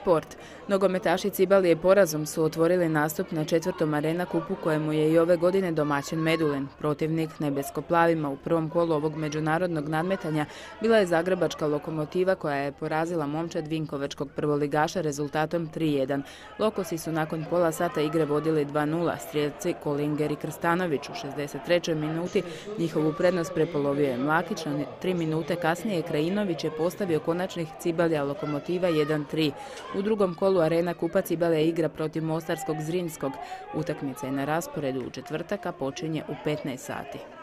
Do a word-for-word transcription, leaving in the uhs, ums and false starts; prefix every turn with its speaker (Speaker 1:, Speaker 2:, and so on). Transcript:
Speaker 1: sport. Nogometaši Cibalije porazom su otvorili nastup na četvrtom Arena kupu kojemu je i ove godine domaćin Medulin. Protivnik nebesko-plavima u prvom kolu ovog međunarodnog nadmetanja bila je zagrebačka Lokomotiva koja je porazila momčad vinkovačkog prvoligaša rezultatom tri jedan. Lokosi su nakon pola sata igre vodili dva nula. Strijelci Kolinger i Krstanović u šezdeset trećoj minuti njihovu prednost prepolovio je Mlakić, a tri minute kasnije Krajinović je postavio konačnih Cibalija Lokomotiva jedan tri. U drugom kolu Arena kupa Cibalija igra protiv mostarskog Zrinskog. Utakmica je na rasporedu u četvrtak, a počinje u petnaest sati.